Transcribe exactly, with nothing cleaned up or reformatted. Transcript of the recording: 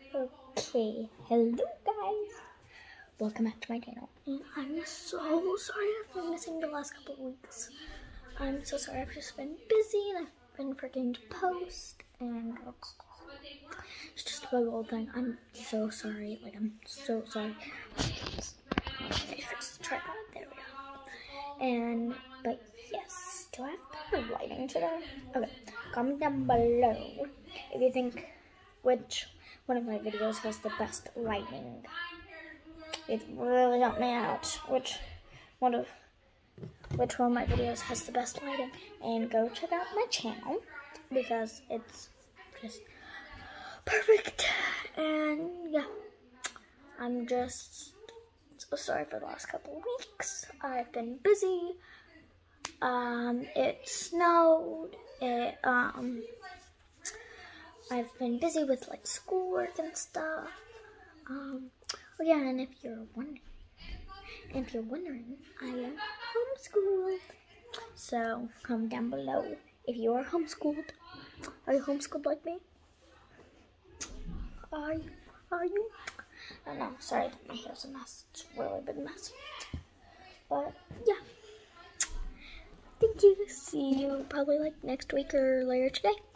Okay, hello guys, welcome back to my channel, and I'm so sorry I've been missing the last couple of weeks. I'm so sorry, I've just been busy and I've been forgetting to post, and it's, it's just a big old thing. I'm so sorry, like I'm so sorry. Okay, fix the tripod, there we go. And, but yes, do I have better lighting today? Okay, comment down below if you think which one of my videos has the best lighting. It really helped me out. Which one of which one of my videos has the best lighting? And go check out my channel because it's just perfect. And yeah, I'm just so sorry for the last couple of weeks. I've been busy. Um, it snowed. It um. I've been busy with like schoolwork and stuff. Um, oh yeah, and if you're wondering, if you're wondering, I am homeschooled. So comment down below if you are homeschooled. Are you homeschooled like me? Are you? Are you? I don't know. Sorry, my hair's a mess. It's a really big mess. But yeah, thank you. See you probably like next week or later today.